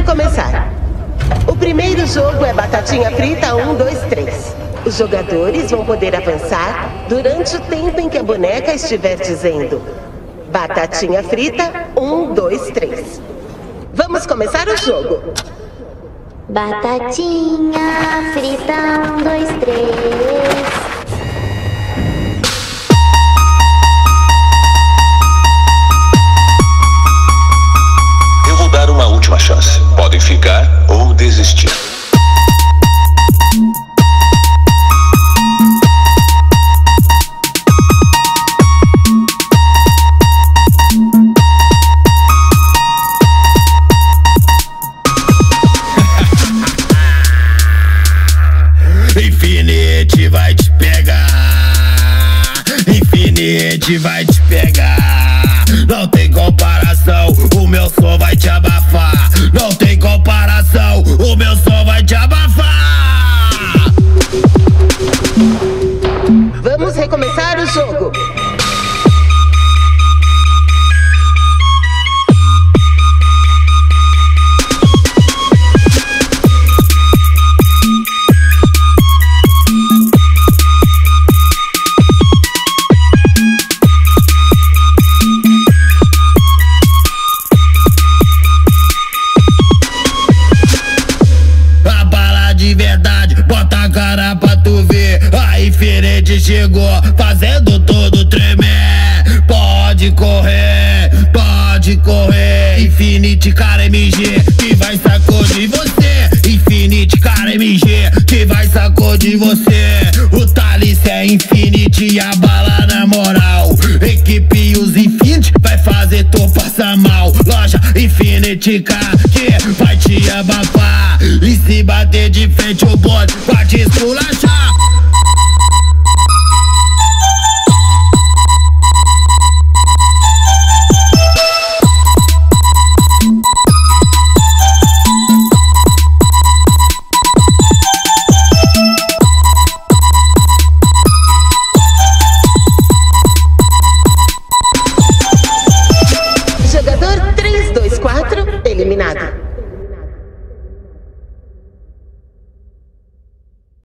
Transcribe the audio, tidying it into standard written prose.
começar. O primeiro jogo é Batatinha Frita 1, 2, 3. Os jogadores vão poder avançar durante o tempo em que a boneca estiver dizendo Batatinha Frita 1, 2, 3. Vamos começar o jogo. Batatinha frita 1, 2, 3. Eu vou dar uma última chance. Podem ficar ou desistir. Infinity vai te pegar. Infinity vai te pegar. Não tem comparação, o meu som vai te abafar. Não tem comparação, o meu som vai te abafar. Vamos recomeçar o jogo. De verdade, bota a cara pra tu ver. A Infinity chegou, fazendo tudo tremer. Pode correr, Infinity cara MG, que vai sacudir você. Infinity cara MG, que vai sacudir você. O Thales é Infinity e a bala na moral. Equipe e os Infinity vai fazer tu passar mal. Loja Infinity K, que vai te abafar. E se bater de frente o bode, vai te esculachar.